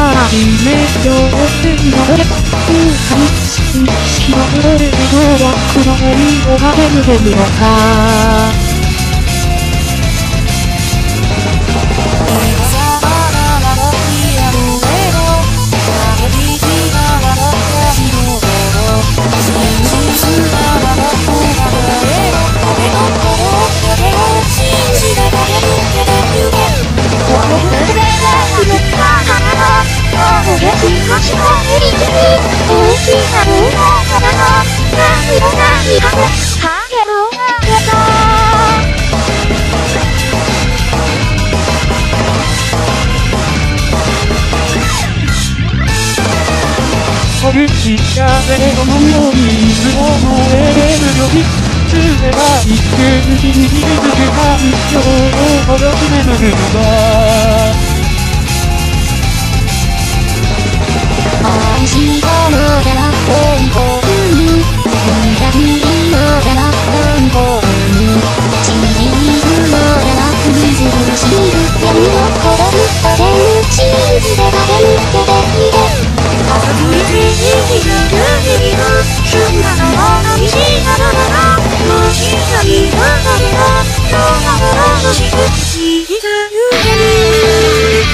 初め両手に乗れ広げるどうは黒いをがへむへむのか苦しい風のように水を燃えるよりすれば一瞬に水けた一生をほどきめぬのだ愛したのなら本当に痛みのなら本当に信じるのなら水を知る闇を滅ぶために信じれば眠ってできるそんなのを愛したのならもうしないのだけど今日はもうしく生きてゆける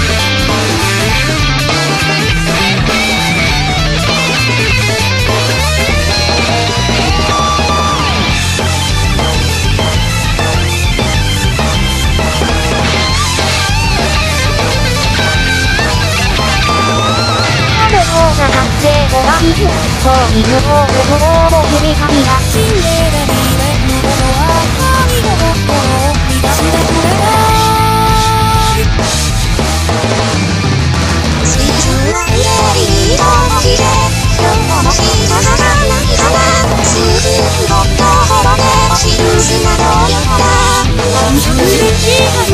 恋の方を踏み込みが死んでる夢のことは神の心を乱してくれない水中の家に人をして今日もしたさがない花数十本のほどで押しる砂のようだ